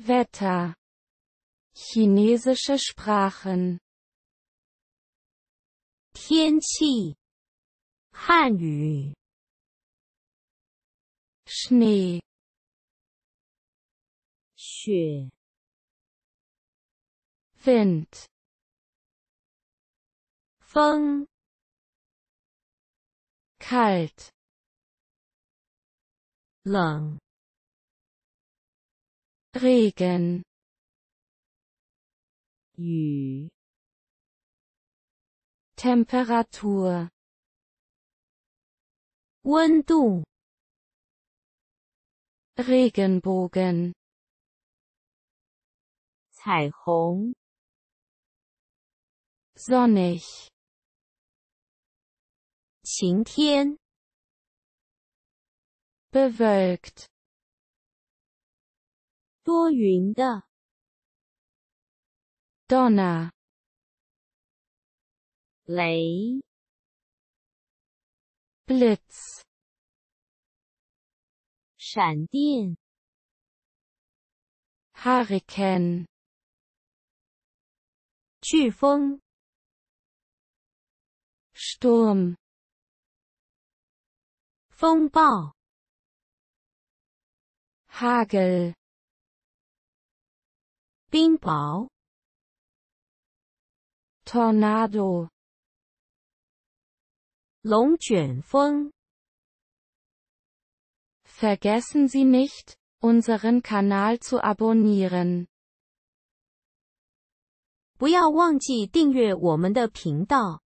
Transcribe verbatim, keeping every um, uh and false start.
Wetter. Chinesische Sprachen. 天气，汉语。 Schnee. 雪， Wind. 风， Kalt. 冷， Regen. 雨， Temperatur. 温度， Regenbogen. 彩虹， Sonnig. 晴天， Bewölkt. 多云的， Donner. 雷， Blitz. 闪电， Hurrikan. 飓风， Sturm. 风暴， Hagel. 冰雹， Tornado. 龙卷风。 Vergessen Sie nicht, unseren Kanal zu abonnieren. 不要忘记订阅我们的频道。